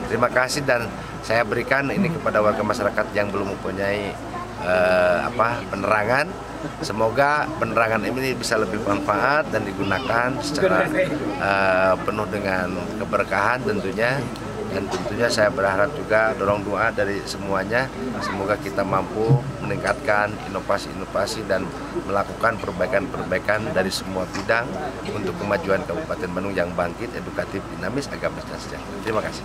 terima kasih dan saya berikan ini kepada warga masyarakat yang belum mempunyai penerangan. Semoga penerangan ini bisa lebih bermanfaat dan digunakan secara penuh dengan keberkahan tentunya. Dan tentunya saya berharap juga dorong doa dari semuanya, semoga kita mampu meningkatkan inovasi-inovasi dan melakukan perbaikan-perbaikan dari semua bidang untuk kemajuan Kabupaten Bandung yang bangkit, edukatif, dinamis, agamis, dan sejahtera. Terima kasih.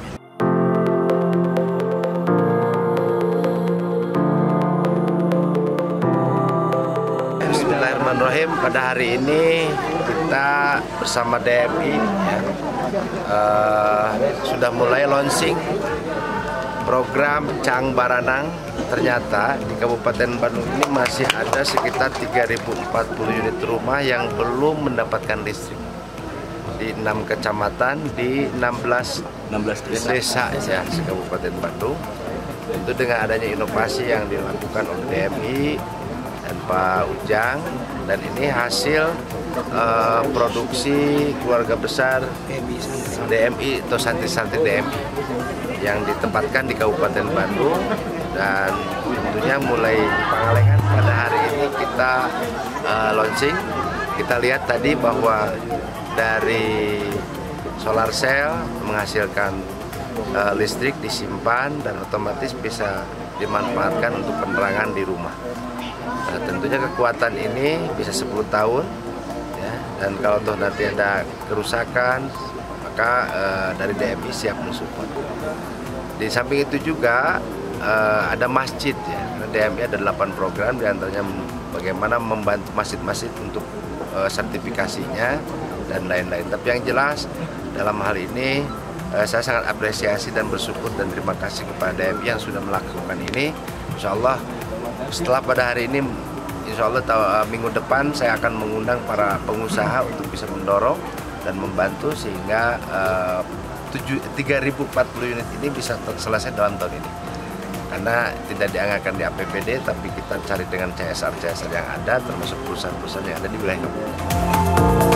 Bismillahirrahmanirrahim. Pada hari ini kita bersama DMI sudah mulai launching program Cang Baranang. Ternyata di Kabupaten Bandung ini masih ada sekitar 3.040 unit rumah yang belum mendapatkan listrik di 6 kecamatan di 16 desa ya Kabupaten Bandung. Tentu dengan adanya inovasi yang dilakukan oleh DMI dan Pak Ujang, dan ini hasil produksi keluarga besar DMI atau santri-santri DMI yang ditempatkan di Kabupaten Bandung, dan tentunya mulai di Pangalengan pada hari ini kita launching. Kita lihat tadi bahwa dari solar cell menghasilkan listrik disimpan dan otomatis bisa dimanfaatkan untuk penerangan di rumah. Nah, tentunya kekuatan ini bisa 10 tahun ya, dan kalau toh nanti ada kerusakan maka dari DMI siap mensupport. Di samping itu juga ada masjid ya, karena DMI ada 8 program, diantaranya bagaimana membantu masjid-masjid untuk sertifikasinya dan lain-lain. Tapi yang jelas dalam hal ini saya sangat apresiasi dan bersyukur dan terima kasih kepada DMI yang sudah melakukan ini. Insya Allah setelah pada hari ini, insya Allah minggu depan saya akan mengundang para pengusaha untuk bisa mendorong dan membantu sehingga 3.040 unit ini bisa selesai dalam tahun ini. Karena tidak dianggarkan di APBD, tapi kita cari dengan CSR yang ada, termasuk perusahaan-perusahaan yang ada di wilayah Kabupaten.